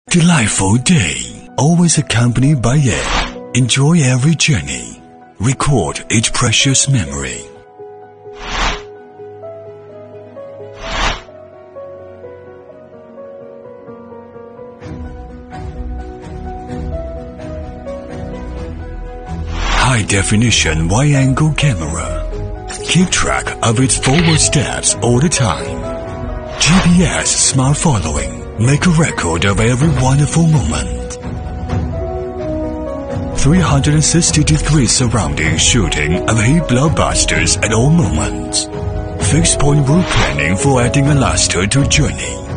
Delightful day, always accompanied by it. Enjoy every journey. Record each precious memory. High-definition wide-angle camera. Keep track of its forward steps all the time. GPS smart following. Make a record of every wonderful moment. 360-degree surrounding shooting of hit blockbusters at all moments. Fixed point route planning for adding a luster to journey.